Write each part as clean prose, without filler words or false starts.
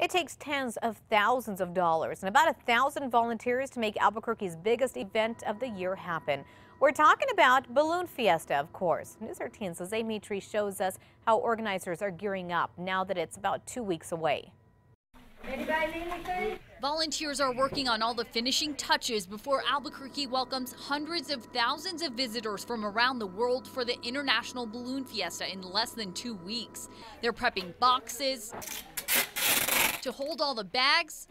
It takes tens of thousands of dollars and about 1,000 volunteers to make Albuquerque's biggest event of the year happen. We're talking about Balloon Fiesta, of course. News 13's Mitri shows us how organizers are gearing up now that it's about 2 weeks away. Volunteers are working on all the finishing touches before Albuquerque welcomes hundreds of thousands of visitors from around the world for the International Balloon Fiesta in less than 2 weeks. They're prepping boxes to hold all the bags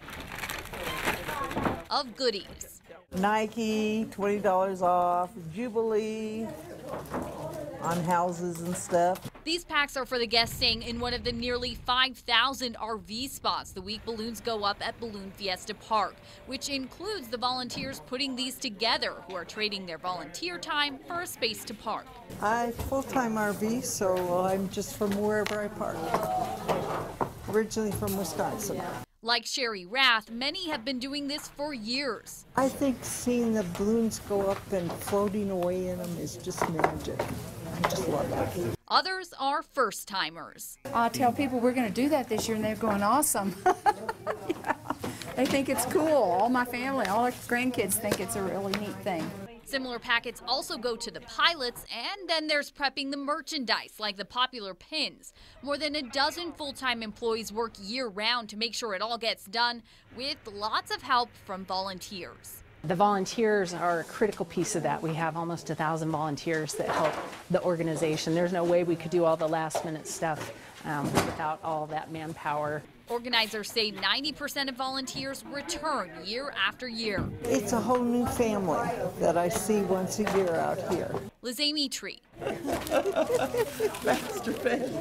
of goodies. Nike, $20 off, Jubilee on houses and stuff. These packs are for the guests staying in one of the nearly 5,000 RV spots the week balloons go up at Balloon Fiesta Park, which includes the volunteers putting these together who are trading their volunteer time for a space to park. I full-time RV, so I'm just from wherever I park. Originally from Wisconsin. Like Sherry Rath, many have been doing this for years. I think seeing the balloons go up and floating away in them is just magic. I just love it. Others are first-timers. I tell people we're going to do that this year, and they're going, awesome. Yeah. They think it's cool. All my family, all our grandkids think it's a really neat thing. Similar packets also go to the pilots, and then there's prepping the merchandise, like the popular pins. More than a dozen full-time employees work year-round to make sure it all gets done, with lots of help from volunteers. The volunteers are a critical piece of that. We have almost 1,000 volunteers that help the organization. There's no way we could do all the last-minute stuff without all that manpower. Organizers say 90% of volunteers return year after year. It's a whole new family that I see once a year out here. Mitri. Faster.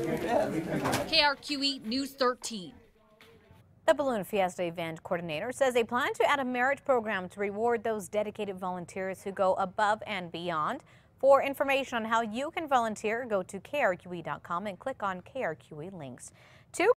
KRQE News 13. The Balloon Fiesta event coordinator says they plan to add a merit program to reward those dedicated volunteers who go above and beyond. For information on how you can volunteer, go to KRQE.com and click on KRQE links.